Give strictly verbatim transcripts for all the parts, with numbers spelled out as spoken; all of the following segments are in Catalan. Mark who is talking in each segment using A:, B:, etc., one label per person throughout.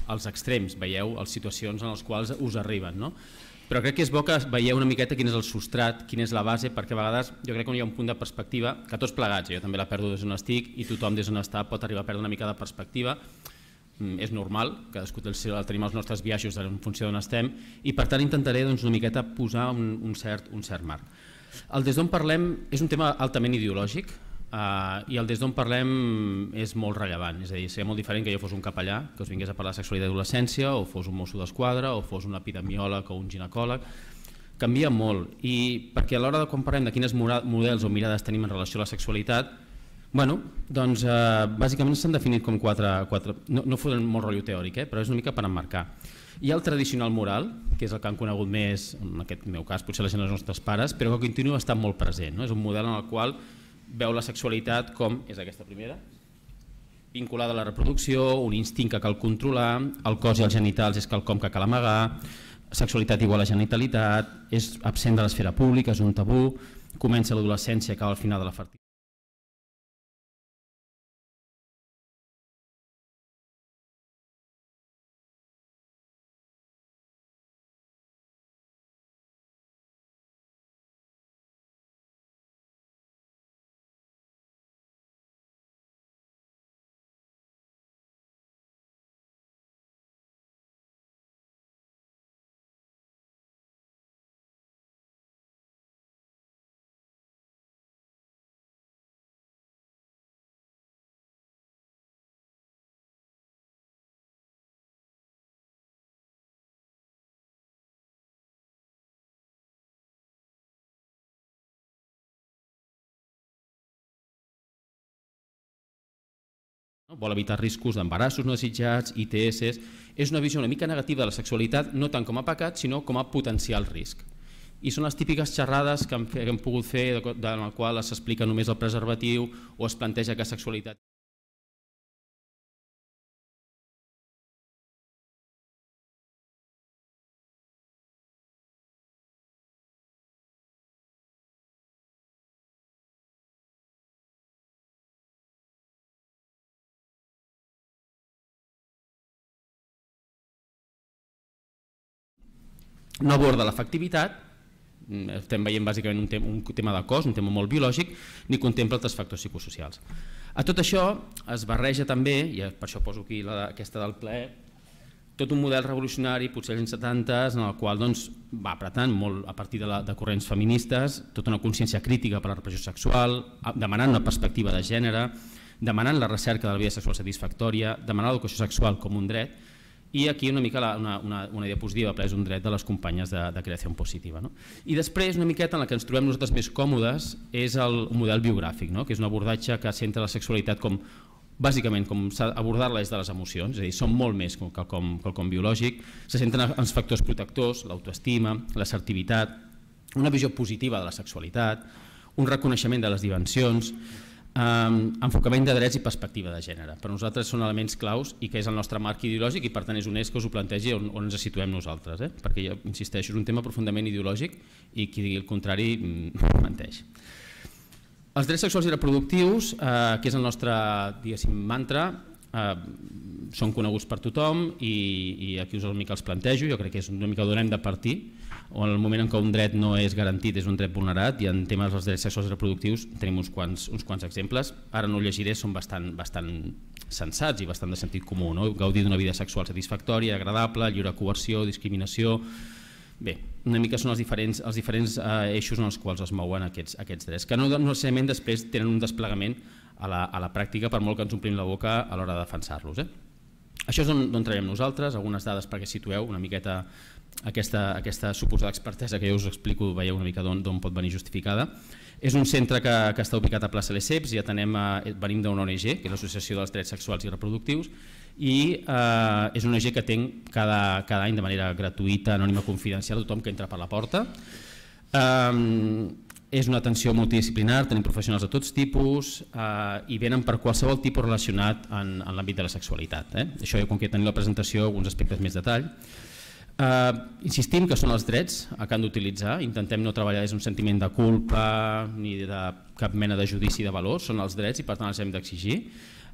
A: als extrems, veieu les situacions en les quals us arriben, no? Però crec que és bo que veieu una miqueta quin és el substrat, quina és la base, perquè a vegades jo crec que hi ha un punt de perspectiva, que tots plegats, jo també la perdo des d'on estic i tothom des d'on està pot arribar a perdre una mica de perspectiva, és normal, cadascú tenim els nostres biaixos en funció d'on estem i per tant intentaré una miqueta posar un cert marc. El des d'on parlem és un tema altament ideològic, i el des d'on parlem és molt rellevant, és a dir, seria molt diferent que jo fos un capellà que us vingués a parlar de sexualitat i adolescència o fos un mosso d'esquadra o fos un epidemiòleg o un ginecòleg, canvia molt i perquè a l'hora de quan parlem de quines models o mirades tenim en relació a la sexualitat, bueno, doncs bàsicament s'han definit com quatre, no foten molt rotllo teòric, però és una mica per emmarcar. Hi ha el tradicional moral, que és el que han conegut més, en aquest meu cas potser la gent dels nostres pares, però que continua estant molt present, és un model en el qual veu la sexualitat com, és aquesta primera, vinculada a la reproducció, un instint que cal controlar, el cos i els genitals és quelcom que cal amagar, sexualitat igual a genitalitat, és absent de l'esfera pública, és un tabú, comença l'adolescència, acaba al final de la fertilitat. Vol evitar riscos d'embarassos no desitjats, I T S, és una visió una mica negativa de la sexualitat, no tant com a pecat, sinó com a potencial risc. I són les típiques xerrades que hem pogut fer en el qual s'explica només el preservatiu o es planteja que sexualitat... No aborda l'afectivitat, estem veient bàsicament un tema de cos, un tema molt biològic, ni contempla altres factors psicosocials. A tot això es barreja també, i per això poso aquí aquesta del plaer, tot un model revolucionari, potser als anys setanta, en el qual va apretant molt a partir de corrents feministes, tota una consciència crítica per a la repressió sexual, demanant una perspectiva de gènere, demanant la recerca de la vida sexual satisfactòria, demanant l'educació sexual com un dret, i aquí una mica una diapositiva és un dret de les companyes de creació positiva. I després una miqueta en la que ens trobem nosaltres més còmodes és el model biogràfic, que és un abordatge que centra la sexualitat com bàsicament com abordar-la des de les emocions, és a dir, són molt més que quelcom biològic, se centren en els factors protectors, l'autoestima, l'assertivitat, una visió positiva de la sexualitat, un reconeixement de les dimensions, enfocament de drets i perspectiva de gènere. Per nosaltres són elements claus i que és el nostre marc ideològic i per tant és honest que us ho plantegi on ens situem nosaltres, perquè jo insisteixo, és un tema profundament ideològic i qui digui el contrari menteix. Els drets sexuals i reproductius, que és el nostre mantra, són coneguts per tothom i aquí us una mica els plantejo, jo crec que és una mica d'on hem de partir, o en el moment en què un dret no és garantit és un dret vulnerat i en temes dels drets sexuals i reproductius tenim uns quants exemples, ara no ho llegiré, són bastant sensats i bastant de sentit comú, gaudir d'una vida sexual satisfactòria, agradable, lliure coerció, discriminació... Bé, una mica són els diferents eixos en els quals es mouen aquests drets, que no necessàriament després tenen un desplegament a la pràctica per molt que ens omplim la boca a l'hora de defensar-los. Això és on treballem nosaltres, algunes dades perquè situeu una miqueta aquesta suposada expertesa que jo us explico, veieu una mica d'on pot venir justificada. És un centre que està ubicat a plaça Lesseps i venim d'una O N G, que és l'Associació dels Drets Sexuals i Reproductius, i és una O N G que atenc cada any de manera gratuïta, anònima, confidencial a tothom que entra per la porta. És una atenció multidisciplinar, tenim professionals de tots tipus i venen per qualsevol tipus relacionat en l'àmbit de la sexualitat. Això jo com que tenim la presentació, alguns aspectes més detall. Insistim que són els drets que han d'utilitzar, intentem no treballar des d'un sentiment de culpa ni de cap mena de judici de valor, són els drets i per tant els hem d'exigir.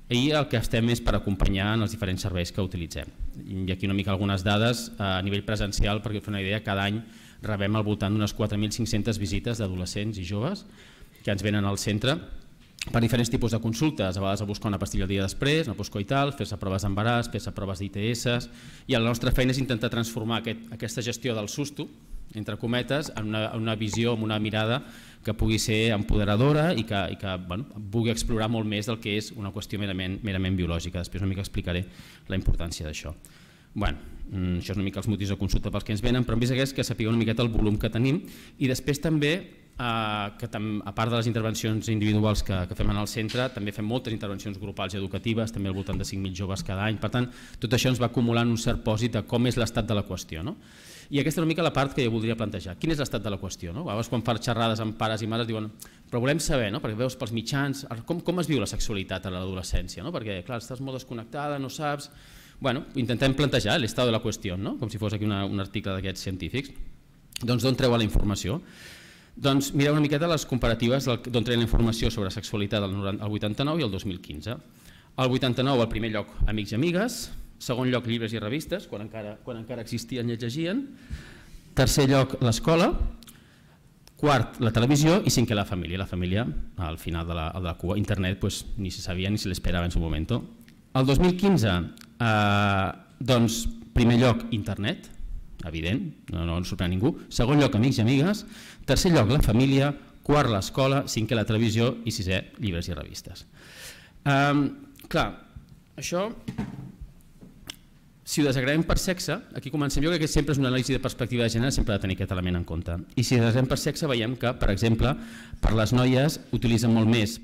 A: I el que estem és per acompanyar en els diferents serveis que utilitzem. I aquí una mica algunes dades a nivell presencial, perquè us fa una idea, cada any rebem al voltant d'unes quatre mil cinc-centes visites d'adolescents i joves que ens venen al centre per diferents tipus de consultes, a vegades a buscar una pastilla el dia després, una postcoital, fer-se proves d'embaràs, fer-se proves d'I T S, i la nostra feina és intentar transformar aquest, aquesta gestió del susto, entre cometes, en una, en una visió, en una mirada que pugui ser empoderadora i que, i que bueno, pugui explorar molt més del que és una qüestió merament, merament biològica. Després una mica explicaré la importància d'això. Bueno, això és una mica els motius de consulta pels que ens venen, però hem vist que sapigueu una miqueta el volum que tenim i després també, eh, que tam, a part de les intervencions individuals que, que fem en el centre, també fem moltes intervencions grupals i educatives, també al voltant de cinc mil joves cada any, per tant, tot això ens va acumulant un cert pòsit de com és l'estat de la qüestió, no? I aquesta és una mica la part que jo voldria plantejar. Quin és l'estat de la qüestió? No? A vegades quan fan xerrades amb pares i mares diuen però volem saber, no? Perquè veus pels mitjans, com, com es viu la sexualitat a l'adolescència, no? Perquè clar, estàs molt desconnectada, no saps... Bueno, intentem plantejar l'estat de la qüestió, no? Com si fos aquí una, un article d'aquests científics. Doncs d'on treuen la informació? Doncs mireu una miqueta les comparatives d'on treuen la informació sobre sexualitat al vuitanta-nou i el dos mil quinze. Al vuitanta-nou, al primer lloc, amics i amigues, segon lloc, llibres i revistes, quan encara, quan encara existien i es llegien, tercer lloc, l'escola, quart, la televisió i cinquè, la família. La família, al final de la, de la cua, internet, pues, ni se sabia ni se l'esperava en su moment. El dos mil quinze, eh, doncs, primer lloc, internet, evident, no, no ens sorprèn ningú, segon lloc, amics i amigues, tercer lloc, la família, quart, l'escola, cinquè, la televisió i sisè, llibres i revistes. Eh, clar, això... Si ho desagreguem per sexe, aquí comencem, jo crec que sempre és una anàlisi de perspectiva de gènere, sempre ha de tenir aquest element en compte. I si desagreguem per sexe veiem que, per exemple, per les noies utilitzen molt més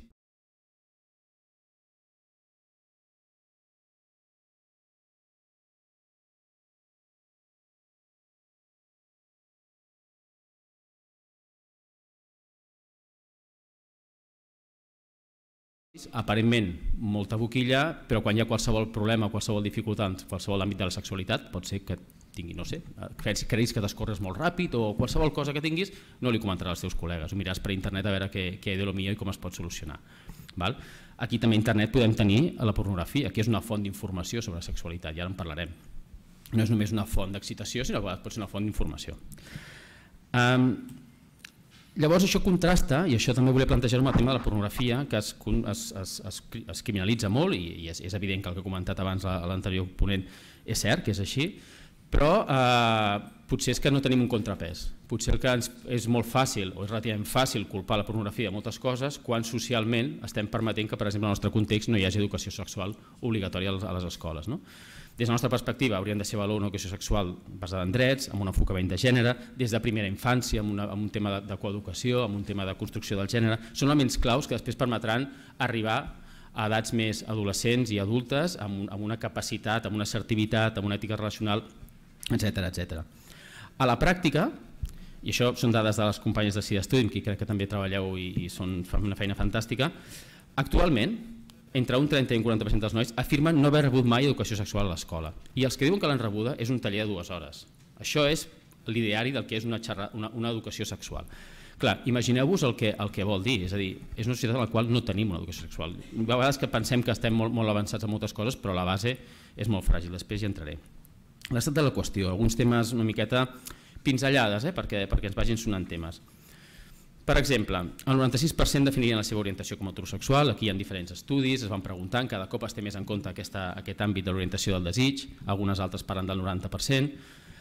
A: aparentment molta boquilla, però quan hi ha qualsevol problema, qualsevol dificultat, qualsevol àmbit de la sexualitat, pot ser que tingui, no sé, creguis que descorres molt ràpid o qualsevol cosa que tinguis, no li comentaràs als teus col·legues, ho miràs per internet a veure què, què hi ha de lo millor i com es pot solucionar. Val? Aquí també a internet podem tenir la pornografia, que és una font d'informació sobre sexualitat, i ara en parlarem. No és només una font d'excitació, sinó que pot ser una font d'informació. Um, Llavors això contrasta, i això també volia plantejar amb el tema de la pornografia, que es, es, es, es, es criminalitza molt i, i és, és evident que el que he comentat abans a l'anterior ponent és cert, que és així, però eh, potser és que no tenim un contrapès. Potser el que ens és molt fàcil o és relativament fàcil culpar la pornografia de moltes coses quan socialment estem permetent que, per exemple, en el nostre context no hi hagi educació sexual obligatòria a les escoles. No? Des de la nostra perspectiva hauríem de ser valor una educació sexual basada en drets, amb un enfocament de gènere, des de primera infància, amb, una, amb un tema de, de coeducació, amb un tema de construcció del gènere. Són elements claus que després permetran arribar a edats més adolescents i adultes amb, amb una capacitat, amb una assertivitat, amb una ètica relacional, etcètera, etcètera. A la pràctica, i això són dades de les companyes de SIDA Studium, que crec que també treballeu i, i són, fan una feina fantàstica, actualment entre un trenta i un quaranta per cent dels nois afirmen no haver rebut mai educació sexual a l'escola. I els que diuen que l'han rebuda és un taller de dues hores. Això és l'ideari del que és una, xerra, una, una educació sexual. Clar, imagineu-vos el, que, el que vol dir, és a dir, és una societat en la qual no tenim una educació sexual. A vegades que pensem que estem molt, molt avançats en moltes coses, però la base és molt fràgil, després hi entraré. L'estat de la qüestió, alguns temes una miqueta pinzellades, eh, perquè, perquè ens vagin sonant temes. Per exemple, el noranta-sis per cent definirien la seva orientació com a heterosexual, aquí hi ha diferents estudis, es van preguntant, cada cop es té més en compte aquesta, aquest àmbit de l'orientació del desig, algunes altres parlen del noranta per cent.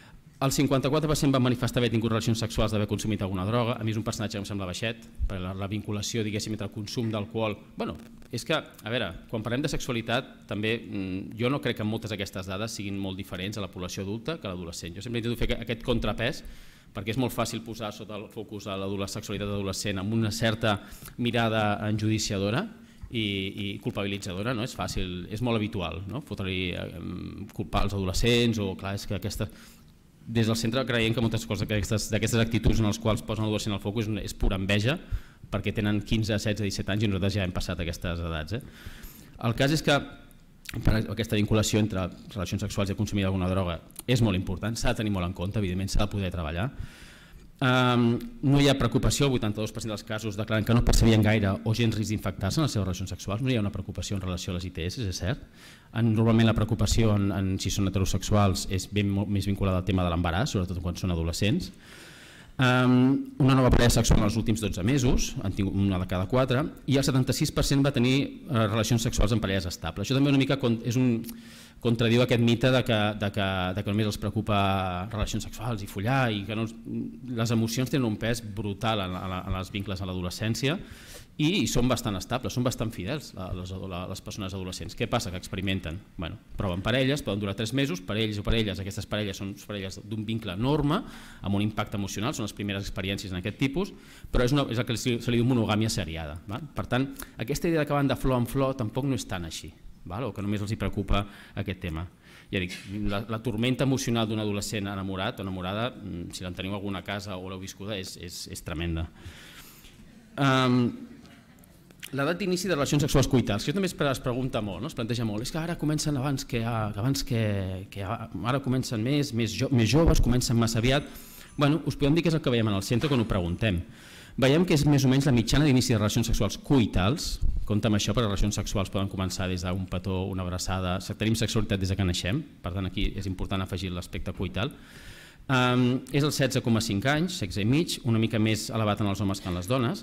A: El cinquanta-quatre per cent van manifestar haver tingut relacions sexuals d'haver consumit alguna droga, a mi és un personatge que em sembla baixet, per la, la vinculació diguéssim entre el consum d'alcohol. Bueno, és que, a veure, quan parlem de sexualitat, també jo no crec que moltes d'aquestes dades siguin molt diferents a la població adulta que a l'adolescent. Jo sempre intento fer aquest contrapès, perquè és molt fàcil posar sota el focus a la sexualitat adolescent amb una certa mirada enjudiciadora i, i culpabilitzadora, no? És fàcil, és molt habitual, no? Fotre-li eh, culpar els adolescents o clar, és que aquesta... Des del centre creiem que moltes coses d'aquestes actituds en les quals posen l'adolescent al focus és pura enveja perquè tenen quinze, setze, disset anys i nosaltres ja hem passat aquestes edats. Eh? El cas és que aquesta vinculació entre relacions sexuals i consumir alguna droga és molt important, s'ha de tenir molt en compte, evidentment s'ha de poder treballar. No hi ha preocupació, el vuitanta-dos per cent dels casos declaren que no percebien gaire o gens risc d'infectar-se en les seves relacions sexuals, no hi ha una preocupació en relació a les I T S, és cert. Normalment la preocupació en si són heterosexuals és més vinculada al tema de l'embaràs, sobretot quan són adolescents. Una nova parella sexual en els últims dotze mesos, han tingut una de cada quatre, i el setanta-sis per cent va tenir relacions sexuals amb parelles estables. Això també una mica és un... contradiu aquest mite de que, de que, de que només els preocupa relacions sexuals i follar i que no, les emocions tenen un pes brutal en, en, en els vincles a l'adolescència i, i són bastant estables, són bastant fidels les, les persones adolescents. Què passa? Que experimenten, bueno, proven parelles, poden durar tres mesos, per ells o per elles, aquestes parelles són parelles d'un vincle enorme, amb un impacte emocional, són les primeres experiències en aquest tipus, però és, una, és el que se li diu monogàmia seriada. Va? Per tant, aquesta idea que van de flor en flor tampoc no és tan així. Val? O que només els hi preocupa aquest tema. Ja dic, la, la tormenta emocional d'un adolescent enamorat o enamorada, si l'en teniu alguna casa o l'heu viscuda, és, és, és tremenda. Um, L'edat d'inici de relacions sexuals coitals, això també es pregunta molt, no? Es planteja molt, és que ara comencen abans que, abans que, que ara comencen més, més, jo, més joves, comencen massa aviat. Bueno, us podem dir que és el que veiem en el centre quan ho preguntem. Veiem que és més o menys la mitjana d'inici de relacions sexuals coitals, compte amb això, perquè les relacions sexuals poden començar des d'un petó, una abraçada, tenim sexualitat des que naixem, per tant aquí és important afegir l'aspecte coital. Um, és el setze coma cinc anys, sexe i mig, una mica més elevat en els homes que en les dones,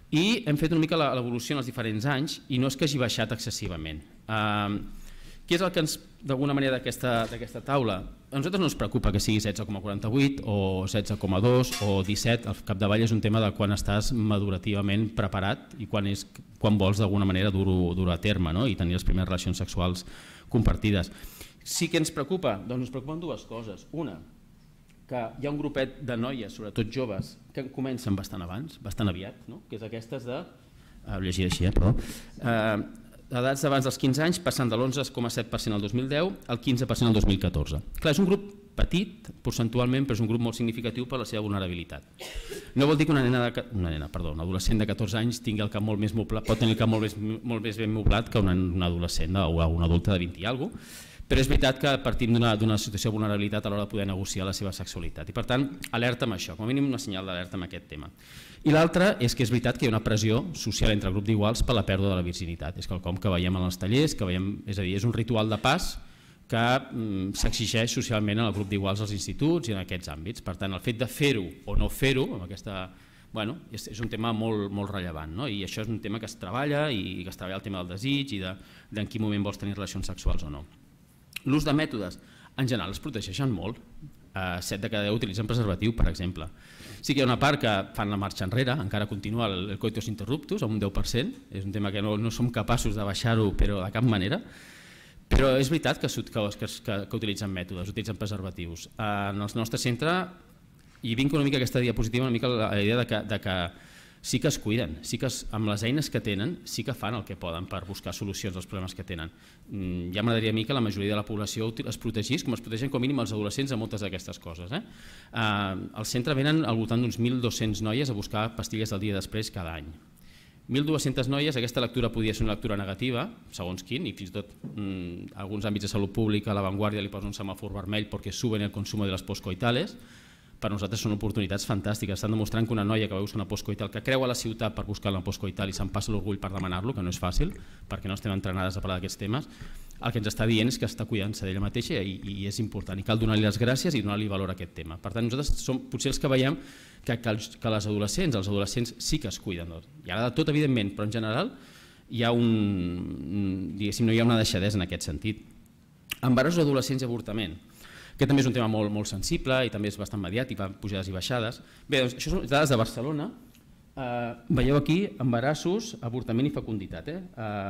A: i hem fet una mica l'evolució en els diferents anys i no és que hagi baixat excessivament. Um, Què és el que ens, d'alguna manera, d'aquesta taula? A nosaltres no ens preocupa que sigui setze coma quaranta-vuit o setze coma dos o disset, al capdavall és un tema de quan estàs madurativament preparat i quan, és, quan vols d'alguna manera dur-ho dur a terme, no? I tenir les primeres relacions sexuals compartides. Sí que ens preocupa? Doncs ens preocupen dues coses. Una, que hi ha un grupet de noies, sobretot joves, que comencen bastant abans, bastant aviat, no? Que és aquestes de... Ho llegiré així, eh? Perdó. Eh, edats d'abans dels quinze anys, passant de l'onze coma set per cent al dos mil deu al quinze per cent al dos mil catorze. Clar, és un grup petit, percentualment, però és un grup molt significatiu per la seva vulnerabilitat. No vol dir que una nena, de, una nena perdó, un adolescent de catorze anys tingui el cap molt més moblat, pot tenir el cap molt més, molt més ben moblat que una, una adolescent o una adulta de vint i alguna cosa, però és veritat que partim d'una situació de vulnerabilitat a l'hora de poder negociar la seva sexualitat i per tant alerta amb això, com a mínim una senyal d'alerta amb aquest tema. I l'altre és que és veritat que hi ha una pressió social entre el grup d'iguals per la pèrdua de la virginitat, és quelcom que veiem en els tallers, que veiem, és a dir, és un ritual de pas que mm, s'exigeix socialment en el grup d'iguals als instituts i en aquests àmbits, per tant el fet de fer-ho o no fer-ho, amb aquesta, bueno, és, és un tema molt, molt rellevant, no? I això és un tema que es treballa i que es treballa el tema del desig i de, de en quin moment vols tenir relacions sexuals o no. L'ús de mètodes, en general, es protegeixen molt. set de cada deu utilitzen preservatiu, per exemple. Sí que hi ha una part que fan la marxa enrere, encara continua el coitus interruptus, amb un deu per cent, és un tema que no, no som capaços de baixar-ho, però de cap manera. Però és veritat que, que, que, que utilitzen mètodes, utilitzen preservatius. En el nostre centre, i vinc una mica aquesta diapositiva, una mica la idea de que, de que sí que es cuiden, sí que es, amb les eines que tenen sí que fan el que poden per buscar solucions als problemes que tenen. Ja m'agradaria a mi que la majoria de la població es protegís com es protegen com a mínim els adolescents a moltes d'aquestes coses. Eh? Al centre venen al voltant d'uns mil dos-cents noies a buscar pastilles del dia després cada any. mil dues-centes noies, aquesta lectura podia ser una lectura negativa, segons quin, i fins i tot mmm, alguns àmbits de salut pública a l'avantguàrdia li posen un semàfor vermell perquè suben el consum de les postcoitales. Per nosaltres són oportunitats fantàstiques. Estan demostrant que una noia que va buscar una postcoital, que creu a la ciutat per buscar una postcoital i se'n passa l'orgull per demanar-lo, que no és fàcil, perquè no estem entrenades a parlar d'aquests temes, el que ens està dient és que està cuidant-se d'ella mateixa i, i és important. I cal donar-li les gràcies i donar-li valor a aquest tema. Per tant, nosaltres som potser els que veiem que, que, els, que les adolescents, els adolescents sí que es cuiden. Hi ha de tot, evidentment, però en general hi ha un, diguéssim, no hi ha una deixadesa en aquest sentit. Embarassos adolescents i avortament. Aquest també és un tema molt, molt sensible i també és bastant mediàtic, va pujades i baixades. Bé, doncs, això són dades de Barcelona. Uh, veieu aquí embarassos, avortament i fecunditat. Eh?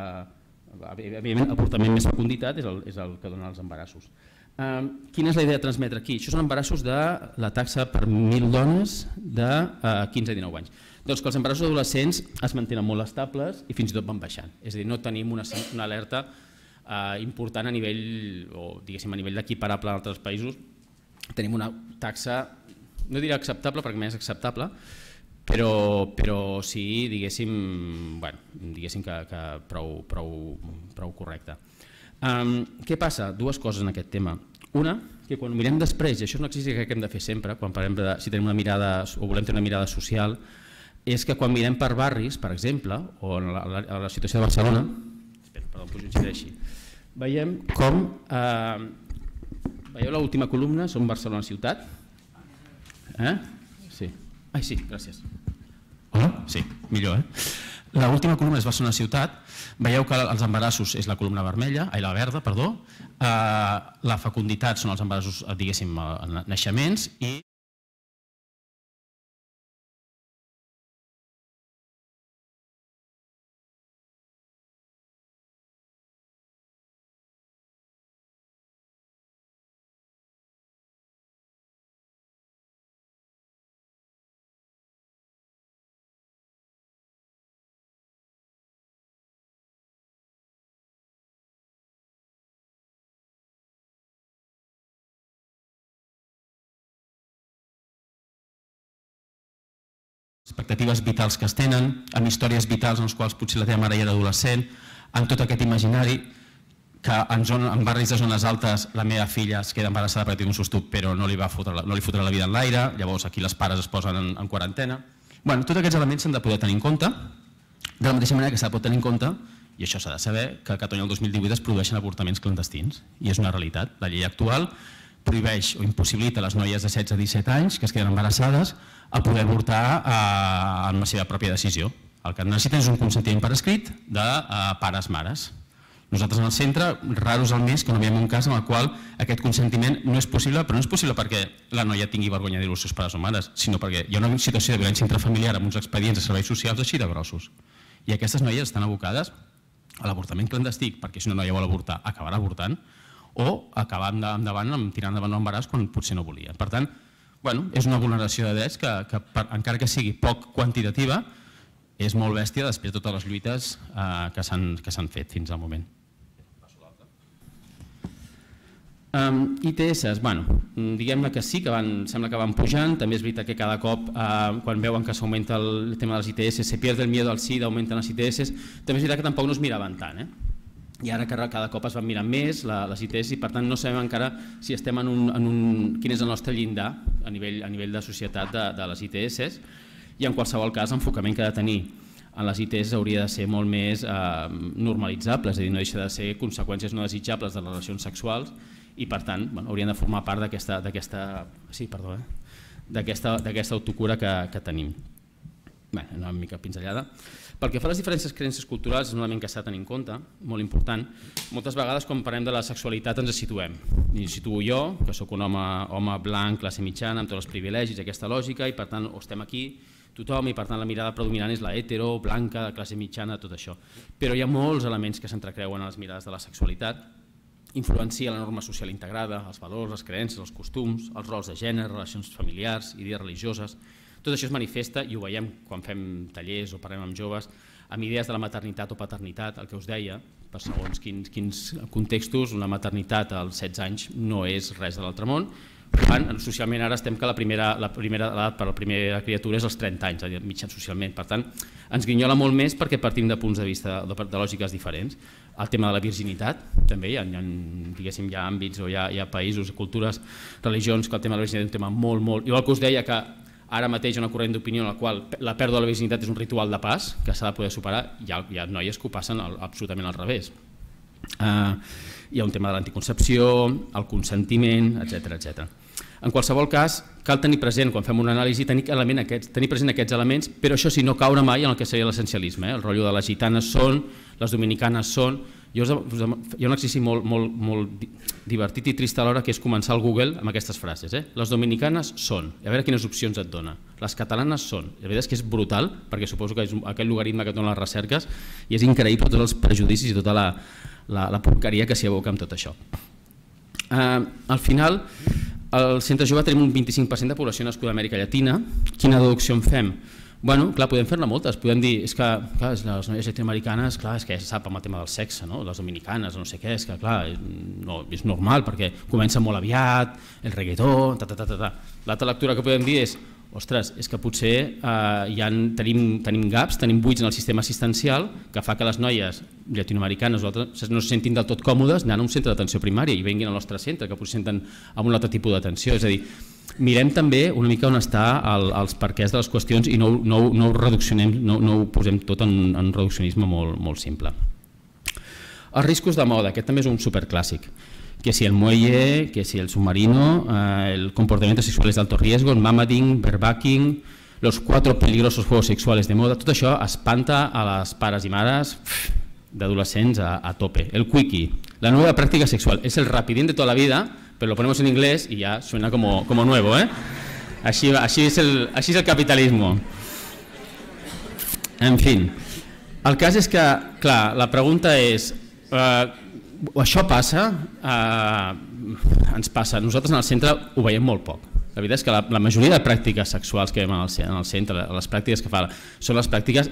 A: Uh, evidentment, avortament més fecunditat és el, és el que dona els embarassos. Uh, quina és la idea de transmetre aquí? Això són embarassos de la taxa per mil dones de uh, quinze a dinou anys. Doncs que els embarassos adolescents es mantenen molt estables i fins i tot van baixant. És a dir, no tenim una, una alerta Uh, important a nivell, o diguéssim a nivell d'equiparable a altres països. Tenim una taxa, no diré acceptable perquè més acceptable, però, però sí, diguéssim, bueno, diguéssim que, que prou, prou, prou correcta. Um, què passa? Dues coses en aquest tema. Una, que quan ho mirem després, i això és un exercici que hem de fer sempre, quan parlem de si tenim una mirada o volem tenir una mirada social, és que quan mirem per barris, per exemple, o en la, la, la situació de Barcelona, espera, perdó, pujo així, veiem com, eh, veieu l'última columna, som Barcelona ciutat? Eh? Sí. Ai, sí, gràcies. Hola? Sí, millor, eh? L'última columna és Barcelona ciutat. Veieu que els embarassos és la columna vermella, ai, la verda, perdó. La fecunditat són els embarassos, diguéssim, naixements i expectatives vitals que es tenen, amb històries vitals en les quals potser la teva mare ja era adolescent, amb tot aquest imaginari que en, zona, en barris de zones altes la meva filla es queda embarassada perquè té un sustut però no li, va fotre, no li fotrà la vida en l'aire, llavors aquí les pares es posen en, en quarantena. Bueno, tots aquests elements s'han de poder tenir en compte, de la mateixa manera que s'ha de poder tenir en compte, i això s'ha de saber, que a Catalunya el dos mil divuit es produeixen avortaments clandestins, i és una realitat. La llei actual prohibeix o impossibilita a les noies de setze a disset anys que es queden embarassades a poder avortar eh, en la seva pròpia decisió. El que necessiten és un consentiment per escrit de eh, pares-mares. Nosaltres en el centre, raros al mes que no veiem un cas en el qual aquest consentiment no és possible, però no és possible perquè la noia tingui vergonya de dir-ho als seus pares o mares, sinó perquè hi ha una situació de violència intrafamiliar amb uns expedients de serveis socials així de grossos. I aquestes noies estan abocades a l'avortament clandestí, perquè si una noia vol avortar, acabarà avortant, o acabar endavant, tirant endavant l'embaràs quan potser no volia. Per tant, bueno, és una vulneració de drets que, que per, encara que sigui poc quantitativa, és molt bèstia després de totes les lluites eh, que s'han fet fins al moment. Um, I T S, bueno, diguem-ne que sí, que van, sembla que van pujant, també és veritat que cada cop, eh, quan veuen que s'augmenta el tema de les I T S, se pierde el miedo al SIDA, augmenten les I T S, també és veritat que tampoc no es miraven tant, eh? I ara cada cop es van mirant més les I T S i per tant no sabem encara si estem en un, en un, quin és el nostre llindar a nivell, a nivell de societat de, de les I T S i en qualsevol cas l'enfocament que ha de tenir en les I T S hauria de ser molt més eh, normalitzable, és a dir, no deixa de ser conseqüències no desitjables de les relacions sexuals i per tant bueno, haurien de formar part d'aquesta sí, perdó, eh, d'aquesta autocura que, que tenim. Bé, una mica pinzellada. Pel que fa a les diferències creences culturals és un element que s'ha de tenir en compte, molt important. Moltes vegades quan parlem de la sexualitat ens situem. I situo jo, que sóc un home, home blanc, classe mitjana, amb tots els privilegis, aquesta lògica, i per tant estem aquí tothom i per tant la mirada predominant és la hetero, blanca, de classe mitjana, tot això. Però hi ha molts elements que s'entrecreuen a les mirades de la sexualitat. Influencia la norma social integrada, els valors, les creences, els costums, els rols de gènere, relacions familiars, idees religioses. Tot això es manifesta i ho veiem quan fem tallers o parlem amb joves, amb idees de la maternitat o paternitat, el que us deia, per segons quins, quins contextos, una maternitat als setze anys no és res de l'altre món, quan socialment ara estem que la primera edat per a la primera criatura és als trenta anys, mitjan socialment. Per tant, ens grinyola molt més perquè partim de punts de vista de, de lògiques diferents. El tema de la virginitat, també hi ha, hi ha, diguéssim, hi ha àmbits o hi ha, hi ha països, cultures, religions, que el tema de la virginitat és un tema molt, molt... Igual que us deia que ara mateix hi ha una corrent d'opinió en la qual la pèrdua de la virginitat és un ritual de pas que s'ha de poder superar, hi ha, hi ha noies que ho passen absolutament al revés. Uh, hi ha un tema de l'anticoncepció, el consentiment, etcètera, etcètera. En qualsevol cas, cal tenir present, quan fem una anàlisi, tenir, element aquests, tenir present aquests elements, però això sí, no caure mai en el que seria l'essencialisme. Eh? El rotllo de les gitanes són, les dominicanes són... Jo us, us, hi ha un exercici molt, molt, molt divertit i trist alhora que és començar el Google amb aquestes frases. Eh? Les dominicanes són, a veure quines opcions et dona. Les catalanes són. La veritat és que és brutal, perquè suposo que és aquest logaritme que et dona les recerques i és increïble tots els prejudicis i tota la, la, la porqueria que s'hi aboca amb tot això. Uh, al final, al centre jove tenim un vint-i-cinc per cent de població nascuda a Amèrica Llatina. Quina deducció en fem? Bueno, clar, podem fer-ne moltes, podem dir, és que clar, les noies llatinoamericanes, clar, és que ja se sap el tema del sexe, no? Les dominicanes, no sé què, és que clar, no, és normal perquè comença molt aviat, el reggaetó, ta, ta, ta, ta, ta. L'altra lectura que podem dir és, ostres, és que potser eh, ja tenim, tenim gaps, tenim buits en el sistema assistencial que fa que les noies llatinoamericanes no se sentin del tot còmodes anant a un centre d'atenció primària i venguin al nostre centre, que potser senten amb un altre tipus d'atenció. És a dir, mirem també una mica on està el, els perquès de les qüestions i no, no, no, ho, reduccionem, no, no ho posem tot en, en un reduccionisme molt, molt simple. Els riscos de moda, aquest també és un superclàssic. Que si el muelle, que si el submarino, eh, el comportamiento sexuales de alto riesgo, el mamading, barebacking, los cuatro peligrosos juegos sexuales de moda, tot això espanta a les pares i mares d'adolescents a, a tope. El quickie, la nueva práctica sexual, es el rapidín de toda la vida, pero lo ponemos en inglés y ya suena como, como nuevo. ¿eh? Així, així, és el, així és el capitalismo. En fi, el cas és que, clar, la pregunta és... Eh, això passa, eh, ens passa, nosaltres en el centre ho veiem molt poc. La veritat és que la, la majoria de pràctiques sexuals que veiem en el, en el centre, les pràctiques que fa, són les pràctiques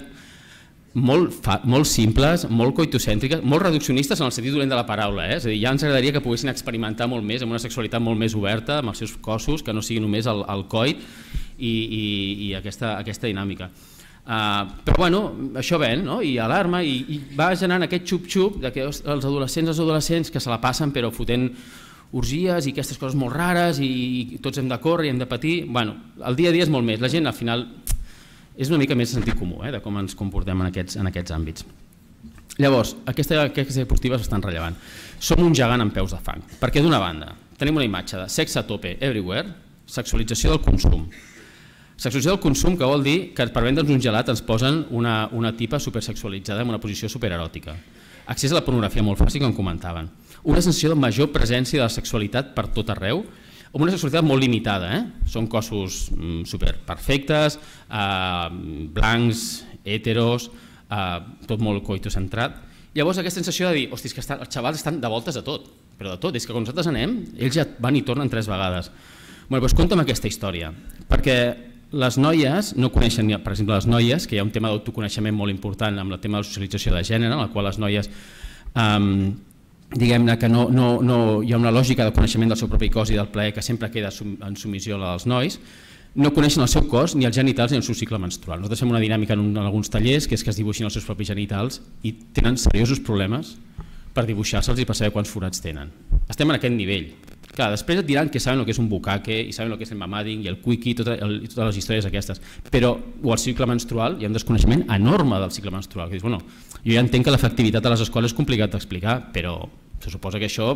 A: molt, fa, molt simples, molt coitocèntriques, molt reduccionistes en el sentit dolent de la paraula. Eh? És a dir, ja ens agradaria que poguessin experimentar molt més amb una sexualitat molt més oberta, amb els seus cossos, que no sigui només el, el coit i, i, i aquesta, aquesta dinàmica. Uh, però bueno, això ven, no? I alarma i, i va generant aquest xup-xup de que els adolescents els adolescents que se la passen però fotent orgies i aquestes coses molt rares i, i tots hem de córrer i hem de patir. Bueno, el dia a dia és molt més, la gent al final és una mica més sentit comú eh, de com ens comportem en aquests, en aquests àmbits. Llavors, aquesta, aquesta diapositiva és bastant rellevant. Som un gegant amb peus de fang, perquè d'una banda tenim una imatge de sexe a tope everywhere, sexualització del consum. Sexualització del consum, que vol dir que per vendre'ns un gelat ens posen una, una tipa supersexualitzada en una posició supereròtica. Accés a la pornografia molt fàcil, com comentaven. Una sensació de major presència de la sexualitat per tot arreu, amb una sexualitat molt limitada. Eh? Són cossos mm, superperfectes, eh, blancs, heteros, eh, tot molt coitocentrat. Llavors aquesta sensació de dir, hòstia, que estan, els xavals estan de voltes a tot, però de tot, és que quan nosaltres anem, ells ja van i tornen tres vegades. Bueno, doncs compta'm aquesta història, perquè les noies no coneixen, per exemple, les noies, que hi ha un tema d'autoconeixement molt important amb el tema de la socialització de gènere, en el qual les noies, um, diguem-ne que no, no, no hi ha una lògica de coneixement del seu propi cos i del plaer que sempre queda en submissió als nois, no coneixen el seu cos ni els genitals ni el seu cicle menstrual. Nosaltres fem una dinàmica en, un, en alguns tallers que és que es dibuixin els seus propis genitals i tenen seriosos problemes per dibuixar-se'ls i per saber quants forats tenen. Estem en aquest nivell. Clar, després et diran que saben el que és un bucaque i saben el que és el mamading i el quickie i totes les històries aquestes, però o el cicle menstrual, hi ha un desconeixement enorme del cicle menstrual, que dius, bueno, jo ja entenc que l'efectivitat a les escoles és complicat d'explicar, però se suposa que això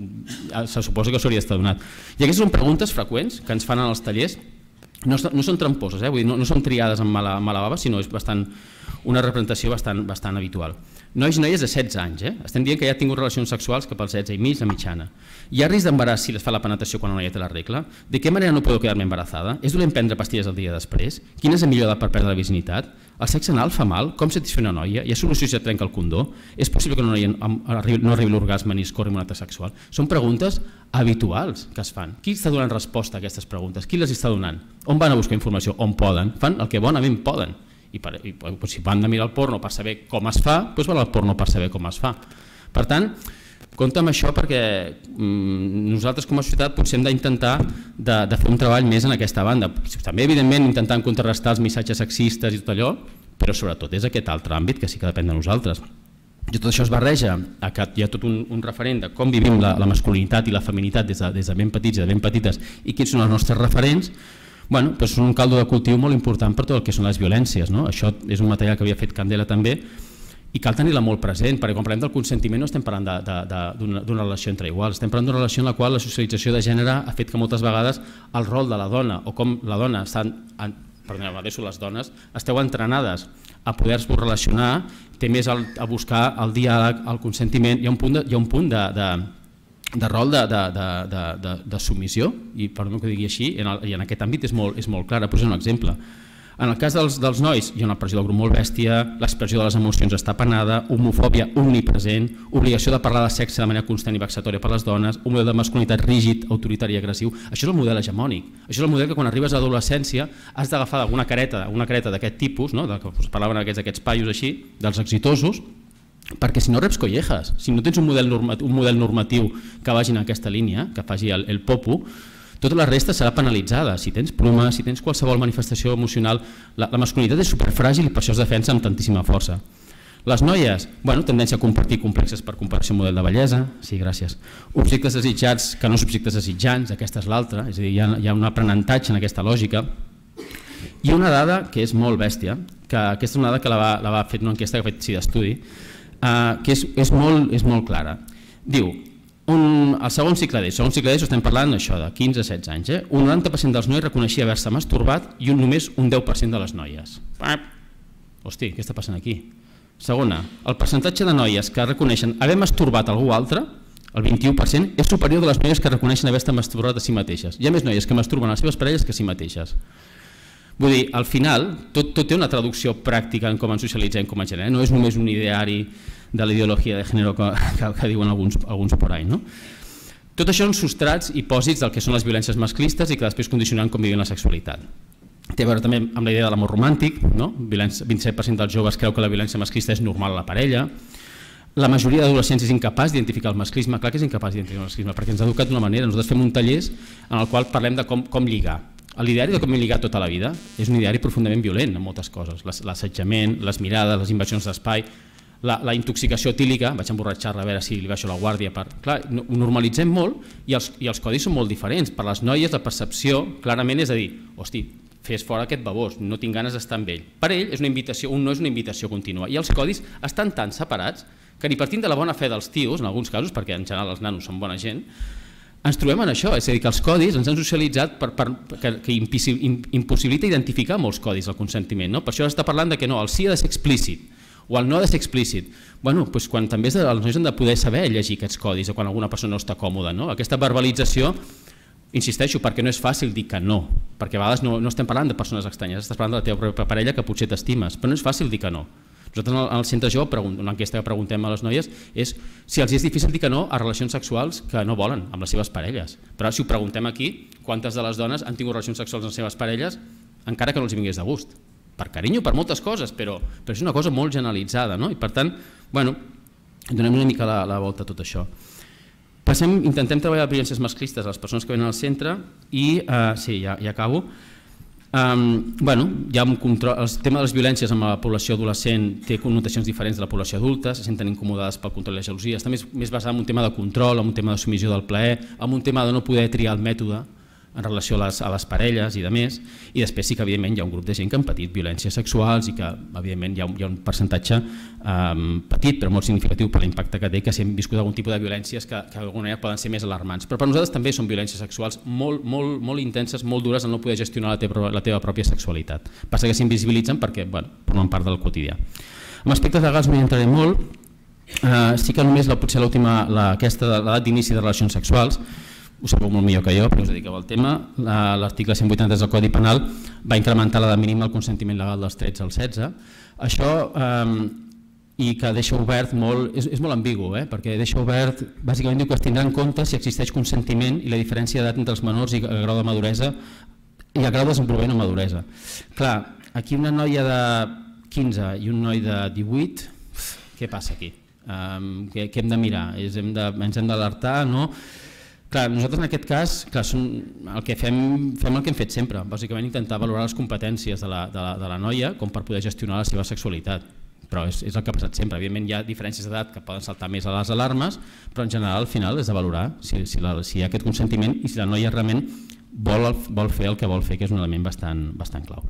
A: se suposa que s'hauria d'estar donat. I aquestes són preguntes freqüents que ens fan en els tallers, no, no són tramposes, eh? Vull dir, no, no són triades amb mala, mala bava, sinó és bastant, una representació bastant, bastant habitual. Nois i noies de setze anys, eh? Estem dient que ja ha tingut relacions sexuals cap als setze i mig, la mitjana. Hi ha risc d'embaràs si les fa la penetració quan una noia té la regla? De què manera no puedo quedar-me embarazada? És dolent prendre pastilles el dia després? Quina és la millor edat per perdre la virginitat? El sexe anal fa mal? Com satisfer una noia? Hi ha solució si et trenca el condó? És possible que una noia no arribi l'orgasme ni es corri amb un acte sexual? Són preguntes habituals que es fan. Qui està donant resposta a aquestes preguntes? Qui les està donant? On van a buscar informació? On poden? Fan el que bonament poden. I, per, i si van a mirar el porno per saber com es fa, doncs van al porno per saber com es fa. Per tant, compte amb això perquè mm, nosaltres com a societat potser hem d'intentar de, de fer un treball més en aquesta banda. També, evidentment, intentant contrarrestar els missatges sexistes i tot allò, però sobretot és aquest altre àmbit que sí que depèn de nosaltres. I tot això es barreja, que hi ha tot un, un referent de com vivim la, la masculinitat i la feminitat des de, des de ben petits i de ben petites i quins són els nostres referents. Bueno, doncs són un caldo de cultiu molt important per tot el que són les violències. No? Això és un material que havia fet Candela també i cal tenir-la molt present, perquè quan parlem del consentiment no estem parlant d'una relació entre iguals, estem parlant d'una relació en la qual la socialització de gènere ha fet que moltes vegades el rol de la dona o com la dona està, perdoneu, adreço les dones, esteu entrenades a poder-vos relacionar, té més a buscar el diàleg, el consentiment, hi ha un punt de, hi ha un punt de, de de rol de, de, de, de, de, de submissió, i perdó que ho digui així, en el, i en aquest àmbit és molt, és molt clara. Poso un exemple. En el cas dels, dels nois hi ha una pressió del grup molt bèstia, l'expressió de les emocions està penada, homofòbia omnipresent, obligació de parlar de sexe de manera constant i vexatòria per les dones, un model de masculinitat rígid, autoritari i agressiu. Això és el model hegemònic. Això és el model que quan arribes a l'adolescència has d'agafar alguna careta, una careta d'aquest tipus, no? De que us parlaven aquests, aquests paios així, dels exitosos, perquè si no reps collejas, si no tens un model normatiu, un model normatiu que vagi en aquesta línia, que faci el, el popo, Tota la resta serà penalitzada. Si tens ploma, si tens qualsevol manifestació emocional, la, la masculinitat és superfràgil i per això es defensa amb tantíssima força. Les noies, bueno, tendència a compartir complexes per comparació amb model de bellesa, sí, gràcies. Objectes desitjats que no són objectes desitjants, aquesta és l'altra, és a dir, hi ha, hi ha un aprenentatge en aquesta lògica. I una dada que és molt bèstia, que aquesta és una dada que la va, la va fer una enquesta que ha fet sí d'estudi, eh, que és, és, molt, és molt clara. Diu, un, el segon cicle d'ESO, segon cicle d'ESO estem parlant això de quinze a setze anys, eh? Un noranta per cent dels nois reconeixia haver-se masturbat i un, només un deu per cent de les noies. Hosti, què està passant aquí? Segona, el percentatge de noies que reconeixen haver masturbat algú altre, el vint-i-u per cent, és superior de les noies que reconeixen haver-se masturbat a si mateixes. Hi ha més noies que masturben a les seves parelles que a si mateixes. Vull dir, al final, tot, tot té una traducció pràctica en com ens socialitzem com a gènere, no és només un ideari de la ideologia de gènere que, que, que diuen alguns, alguns por ahí, no? Tot això són substrats i pòsits del que són les violències masclistes i que després condicionen com vivim la sexualitat. Té a veure també amb la idea de l'amor romàntic, no? vint-i-set per cent dels joves creu que la violència masclista és normal a la parella. La majoria d'adolescents és incapaç d'identificar el masclisme, clar que és incapaç d'identificar el masclisme, perquè ens ha educat d'una manera. Nosaltres fem un taller en el qual parlem de com, com lligar. L'ideari de com lligar tota la vida és un ideari profundament violent en moltes coses. L'assetjament, les mirades, les invasions d'espai, la, la intoxicació etílica, vaig emborratxar-la a veure si li baixo la guàrdia. Per... Clar, ho normalitzem molt i els, i els codis són molt diferents. Per les noies la percepció clarament és a dir, hosti, fes fora aquest babós, no tinc ganes d'estar amb ell. Per ell és una invitació, un no és una invitació contínua. I els codis estan tan separats que ni partint de la bona fe dels tios, en alguns casos, perquè en general els nanos són bona gent, ens trobem en això, és a dir, que els codis ens han socialitzat per, per, que, que impossibilita identificar molts codis el consentiment. No? Per això està parlant de que no, el sí ha de ser explícit o el no ha de ser explícit. Bueno, doncs quan també els nois han de poder saber llegir aquests codis o quan alguna persona no està còmoda. No? Aquesta verbalització, insisteixo, perquè no és fàcil dir que no, perquè a vegades no, no estem parlant de persones estranyes, estàs parlant de la teva pròpia parella que potser t'estimes, però no és fàcil dir que no. Nosaltres al centre jove, una enquesta que preguntem a les noies és si els és difícil dir que no a relacions sexuals que no volen amb les seves parelles. Però si ho preguntem aquí, quantes de les dones han tingut relacions sexuals amb les seves parelles encara que no els vingués de gust? Per carinyo, per moltes coses, però, però és una cosa molt generalitzada, no? I per tant, bueno, donem una mica la, la volta a tot això. Passem, intentem treballar violències masclistes a les persones que venen al centre i, eh, sí, ja, ja acabo, Um, bueno, hi ha un control, el tema de les violències amb la població adolescent té connotacions diferents de la població adulta, se senten incomodades pel control i la gelosia, està més, més basada en un tema de control, en un tema de submissió del plaer, en un tema de no poder triar el mètode en relació a les, a les parelles i de més, i després sí que evidentment hi ha un grup de gent que han patit violències sexuals i que evidentment hi ha un, hi ha un percentatge um, petit però molt significatiu per l'impacte que té, que si hem viscut algun tipus de violències que, que d'alguna manera poden ser més alarmants, però per nosaltres també són violències sexuals molt, molt, molt intenses, molt dures en no poder gestionar la teva, la teva pròpia sexualitat. Passa que s'invisibilitzen perquè bueno, formen part del quotidià. En aspectes legals no hi entraré molt, uh, sí que només la, potser l'última, aquesta de l'edat d'inici de relacions sexuals, ho sabeu molt millor que jo, però us dediqueu al tema, l'article cent vuitanta-tres del Codi Penal va incrementar l'edat mínima al consentiment legal dels tretze als setze. Això, eh, i que deixa obert molt, és, és molt ambigu, eh, perquè deixa obert, bàsicament diu que es tindrà en compte si existeix consentiment i la diferència d'edat entre els menors i el grau de maduresa i el grau de desenvolupament o maduresa. Clar, aquí una noia de quinze i un noi de divuit, què passa aquí? Um, què, què hem de mirar? És, hem de, ens hem d'alertar, no? Clar, nosaltres en aquest cas clar, som, el que fem, fem el que hem fet sempre, bàsicament intentar valorar les competències de la, de la, de la noia com per poder gestionar la seva sexualitat, però és, és el que ha passat sempre. Evidentment hi ha diferències d'edat que poden saltar més a les alarmes, però en general al final és de valorar si, si, la, si hi ha aquest consentiment i si la noia realment vol, vol fer el que vol fer, que és un element bastant, bastant clau.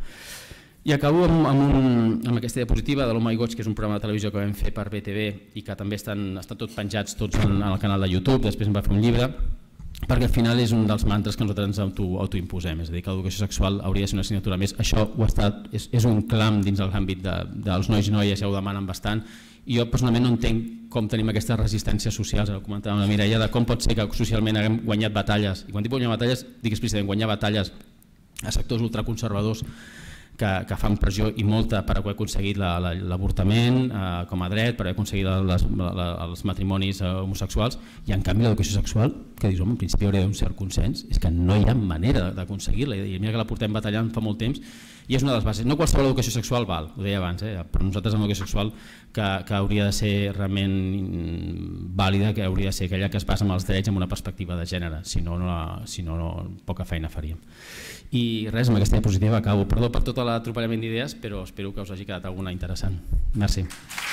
A: I acabo amb, amb, un, amb aquesta diapositiva de l'Oh My Gods, que és un programa de televisió que vam fer per B T V i que també estan, estan tots penjats tots en, en el canal de YouTube, després em va fer un llibre, perquè al final és un dels mantres que nosaltres ens auto, autoimposem, és a dir, que l'educació sexual hauria de ser una assignatura més. Això ho ha estat, és, és un clam dins de l'àmbit de, dels nois i noies, ja ho demanen bastant, i jo personalment no entenc com tenim aquestes resistències socials, ara ho comentava amb la Mireia, de com pot ser que socialment haguem guanyat batalles, i quan dic guanyar batalles, dic explícitament guanyar batalles a sectors ultraconservadors que, que fan pressió i molta per haver aconseguit l'avortament la, la, eh, com a dret, per haver aconseguit les, la, els matrimonis eh, homosexuals, i en canvi l'educació sexual, que dius, home, en principi hauria d'un cert consens, és que no hi ha manera d'aconseguir-la, i mira que la portem batallant fa molt temps, i és una de les bases. No qualsevol educació sexual val, ho deia abans, eh? Però nosaltres amb l'educació sexual que, que hauria de ser realment vàlida, que hauria de ser aquella que es basa en els drets amb una perspectiva de gènere, si no, no, si no, no poca feina faríem. I res, amb aquesta diapositiva acabo. Perdó per tot l'atropellament d'idees, però espero que us hagi quedat alguna interessant. Merci.